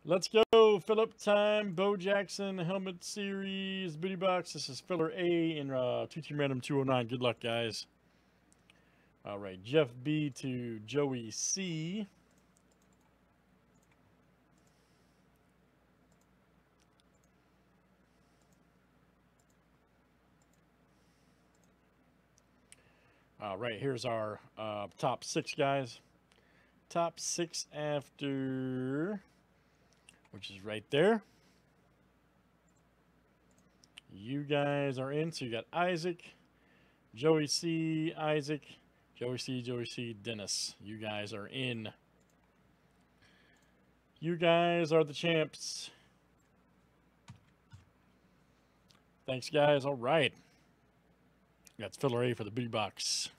Let's go. Phillip time. Bo Jackson helmet series booty box. This is filler A in 2-team random 209. Good luck, guys. All right, Jeff B to Joey C. All right, here's our top 6 guys. Top 6 after, which is right there. You guys are in. So you got Isaac, Joey C, Isaac, Joey C, Dennis. You guys are in. You guys are the champs. Thanks, guys. All right. That's filler A for the booty box.